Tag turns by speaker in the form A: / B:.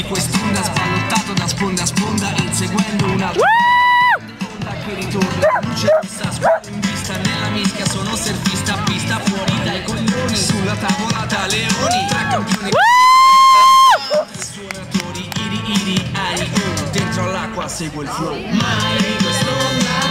A: quest'onda, sballottato da sponda a sponda, inseguendo un'altra onda che ritorna. Luce rossa, squadra in vista, nella mischia sono surfista, pista fuori dai coglioni, sulla tavola da leoni, tra campioni suonatori, iri iri, ai, dentro all'acqua seguo il flow. Mai quest'onda